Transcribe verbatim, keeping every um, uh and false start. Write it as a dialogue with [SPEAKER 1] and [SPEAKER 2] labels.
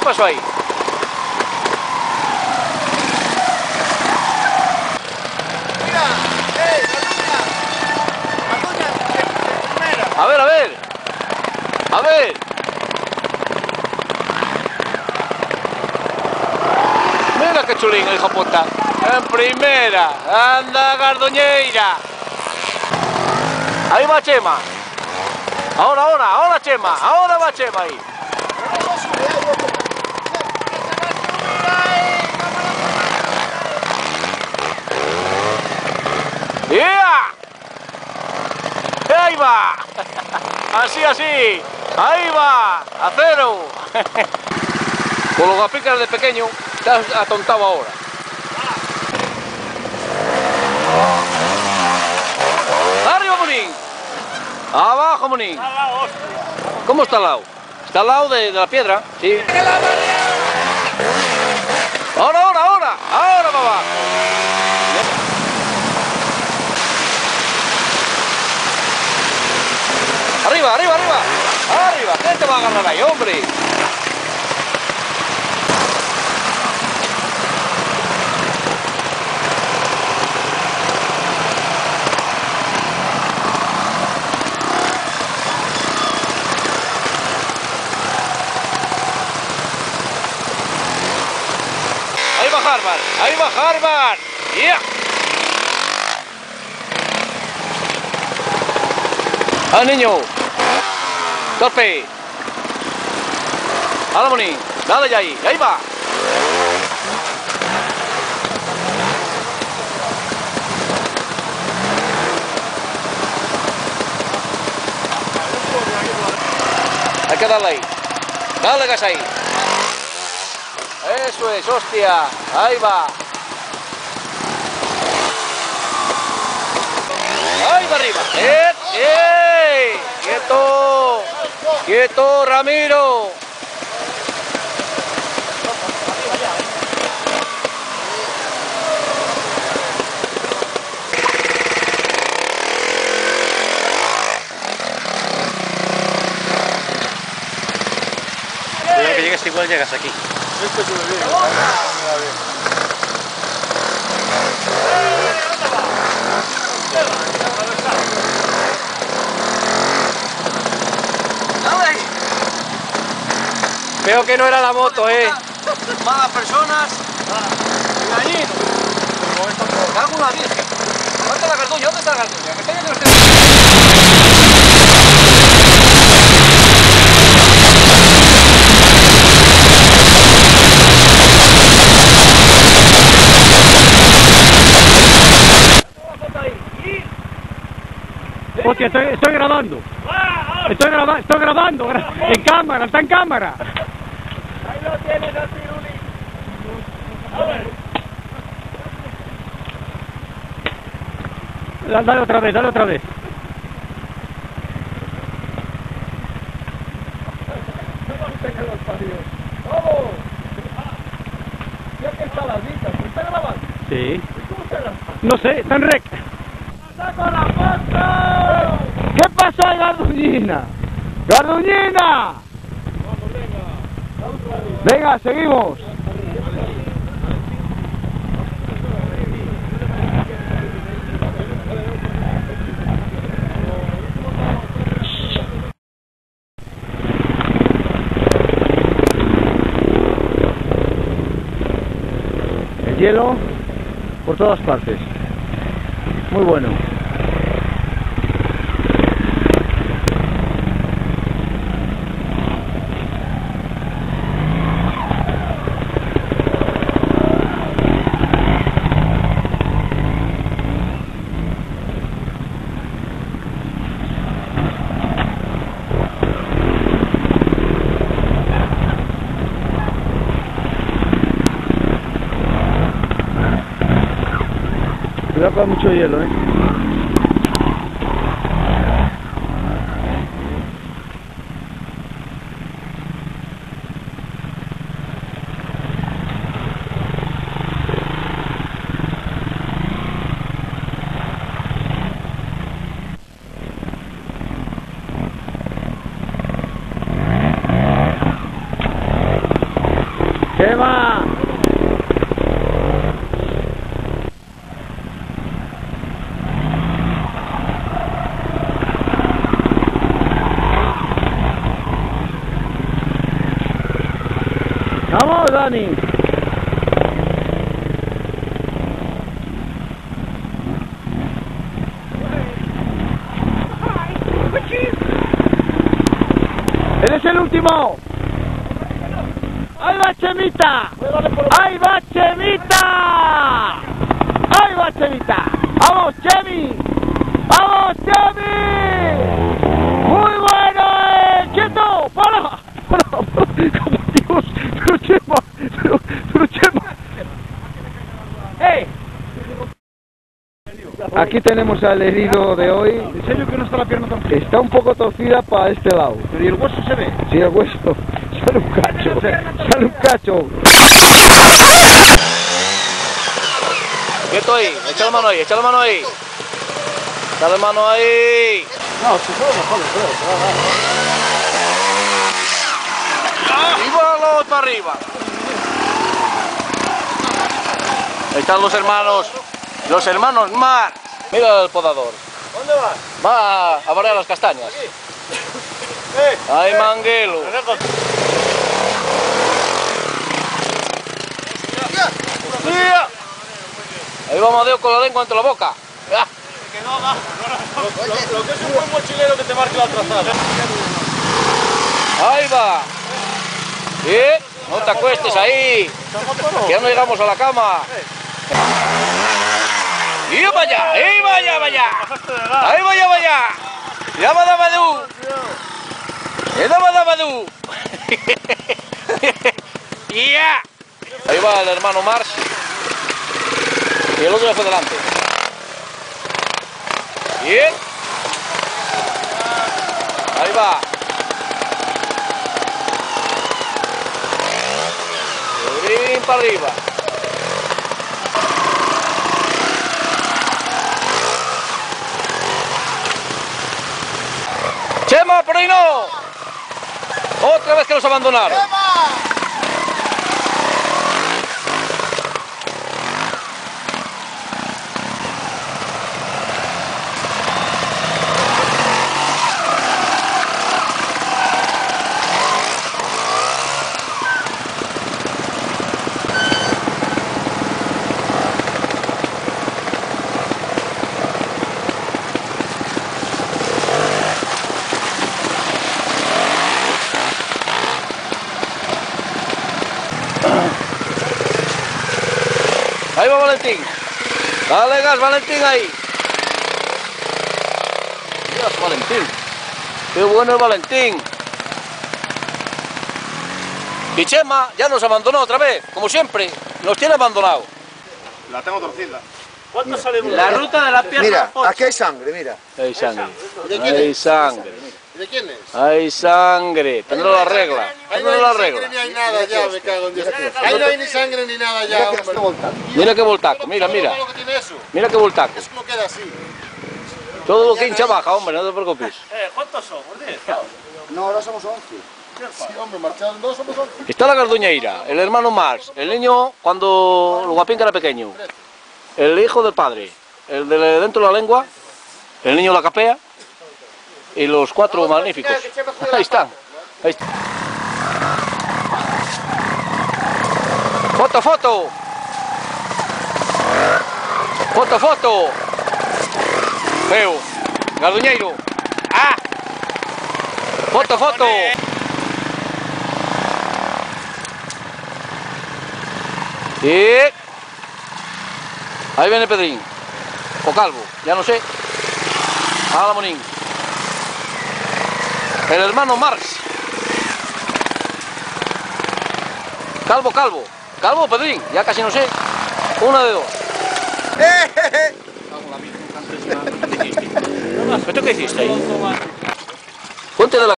[SPEAKER 1] pasó ahí?
[SPEAKER 2] Mira, eh, la tuya. La tuya de, de primera.
[SPEAKER 1] A ver, a ver. A ver. Mira qué chulín el hijo puta. En primera. Anda, Garduñeira. Ahí va Chema. Ahora, ahora, ahora Chema. Ahora va Chema ahí. ¡Yeah! ¡Ahí va! Así, así. Ahí va. A cero. Con los gapicas de pequeño, te has atontado ahora. ¡Arriba, Monín! ¡Abajo, Monín! ¿Cómo está al lado? Está al lado de, de la piedra, sí. ¡Ahora, ahora, ahora! ¡Ahora, papá! ¡Arriba, arriba, arriba! ¡Arriba! ¿Qué te va a agarrar ahí, hombre? Ahí va Harvard, ahí va Harvard. Yeah. ¡Ah, niño! ¡Torpe! ¡Hala, Monín! ¡Dale ya ahí! ¡Ahí va! Hay que darle ahí. Dale gas ahí. Eso es, hostia. Ahí va. Ahí va arriba. ¡Eh! ¡Eh! ¡Quieto! ¡Quieto, Ramiro!
[SPEAKER 3] Cuidado que llegues igual, llegas aquí.
[SPEAKER 2] Esto sube bien.
[SPEAKER 1] Veo que no era la moto, eh.
[SPEAKER 2] Malas personas. Engañinos.
[SPEAKER 1] Cago en la virgen. ¿Dónde está la cartuña? ¿Dónde está la cartuña? Que tenga que usted...
[SPEAKER 3] Hostia, estoy, estoy grabando. Estoy, graba estoy grabando. Gra en cámara, está en cámara.
[SPEAKER 2] Ahí lo tienes al pirulí. A ver.
[SPEAKER 3] Dale otra vez, dale otra vez.
[SPEAKER 2] ¡Vamos! Ya que está la vista, ¿me está grabando?
[SPEAKER 3] Sí.
[SPEAKER 2] ¿Cómo está grabando?
[SPEAKER 3] No sé, está en rec.
[SPEAKER 2] ¡Saco la foto!
[SPEAKER 3] ¿Qué pasó ahí, Garduñina? ¡Garduñina!
[SPEAKER 2] Vamos, venga.
[SPEAKER 3] Venga, seguimos. El hielo por todas partes. Muy bueno. Cuidado con mucho hielo, ¿eh? Dani. ¡Eres el último! ¡Ahí va Chemita! ¡Ahí va Chemita! ¡Ahí va Chemita! ¡Vamos, Chemi! ¡Vamos, Chemi! ¡Muy bueno! Eh. ¡Quieto! ¡Para! ¡Para! ¡Para! ¡Dios! ¡Pero Chema! ¡Pero, pero Chema! ¡Eh! Aquí tenemos al herido de hoy.
[SPEAKER 2] ¿En serio que no está la pierna tan fría?
[SPEAKER 3] Está un poco torcida para este lado.
[SPEAKER 2] ¿Pero y el hueso se ve?
[SPEAKER 3] Sí, el hueso. Sale un cacho. Sale un cacho.
[SPEAKER 1] Quieto ahí, echa la mano ahí, echa la mano ahí. Echa la mano ahí.
[SPEAKER 2] No, si fue mejor,
[SPEAKER 1] Y voló para arriba. Ahí están los hermanos. Los hermanos Marx. Mira el podador.
[SPEAKER 2] ¿Dónde vas?
[SPEAKER 1] Va a barrer las castañas.
[SPEAKER 2] ¡Eh!
[SPEAKER 1] ¡Ay, Manguelo! ¡Hostia! Ahí va Amadeo con la lengua entre la boca. ¡Ah!
[SPEAKER 2] Lo, lo que es un buen mochilero que te marque la trazada.
[SPEAKER 1] Ahí va. Bien, no te acuestes ahí. Que ya no llegamos a la cama. ¡Y vaya! ¡Y vaya, vaya! ¡Ahí vaya, vaya! ¡Ya va Damadú! ¡Ya va Damadú! ¡Ya! Ahí va el hermano Marx. Y el otro hacia adelante. Bien. Ahí va. Bien para arriba. ¡Chema, por ahí no! Otra vez que los abandonaron. Ahí va Valentín. Dale gas, Valentín, ahí. Dios, Valentín. Qué bueno es Valentín. Y Chema ya nos abandonó otra vez, como siempre. Nos tiene abandonado.
[SPEAKER 2] La tengo torcida.
[SPEAKER 1] ¿Cuánto sale la ruta de la pierna?
[SPEAKER 2] Mira, aquí hay sangre, mira.
[SPEAKER 1] Hay sangre. Hay sangre.
[SPEAKER 2] ¿De quién es?
[SPEAKER 1] Hay sangre. Tendrá la regla.
[SPEAKER 2] Ahí no
[SPEAKER 1] Tendrá
[SPEAKER 2] hay
[SPEAKER 1] la
[SPEAKER 2] sangre
[SPEAKER 1] regla.
[SPEAKER 2] ni hay nada ya, me cago en Dios. Ahí no hay ni sangre ni nada ya, hombre.
[SPEAKER 1] Mira qué voltaco, mira, mira.
[SPEAKER 2] ¿Sabes lo que tiene eso?
[SPEAKER 1] Mira qué voltaco.
[SPEAKER 2] Es como queda así.
[SPEAKER 1] Todo lo que hincha baja, hombre, no te preocupes.
[SPEAKER 4] ¿Cuántos somos? diez.
[SPEAKER 2] No, ahora somos once. Sí, hombre, marcharon dos, somos once.
[SPEAKER 1] Está la garduñeira, el hermano Marx, el niño cuando el guapín que era pequeño, el hijo del padre, el de dentro de la lengua, el niño la capea y los cuatro magníficos. Ahí están. Ahí están. Foto, foto. Foto, foto. Feo. Garduñeiro. Ah. Foto, foto. Y ahí viene Pedrín. O Calvo, ya no sé. Ahora Monín. El hermano Marx. Calvo, Calvo. Calvo o Pedrín, ya casi no sé. Una de dos. ¿Esto qué hiciste ahí?